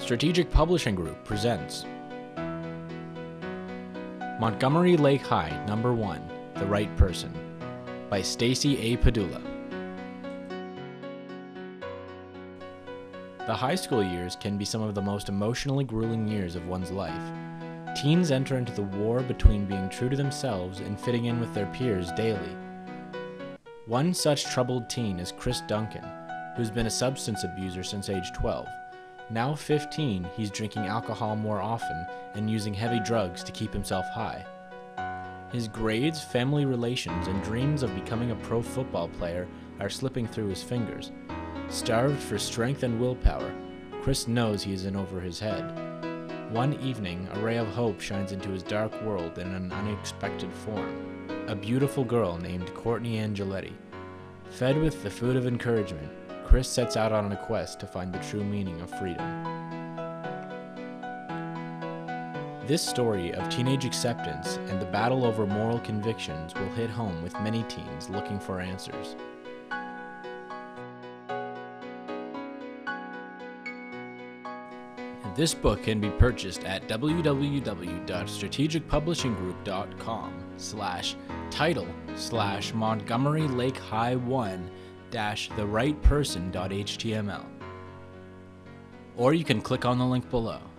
Strategic Publishing Group presents Montgomery Lake High, Number 1, The Right Person, by Stacy A. Padula. The high school years can be some of the most emotionally grueling years of one's life. Teens enter into the war between being true to themselves and fitting in with their peers daily. One such troubled teen is Chris Duncan, who's been a substance abuser since age 12. Now 15, he's drinking alcohol more often and using heavy drugs to keep himself high. His grades, family relations, and dreams of becoming a pro football player are slipping through his fingers. Starved for strength and willpower, Chris knows he is in over his head. One evening, a ray of hope shines into his dark world in an unexpected form. A beautiful girl named Courtney Angeletti. Fed with the food of encouragement, Chris sets out on a quest to find the true meaning of freedom. This story of teenage acceptance and the battle over moral convictions will hit home with many teens looking for answers. This book can be purchased at www.strategicpublishinggroup.com/title/Montgomery Lake High 1-therightperson.html. Or you can click on the link below.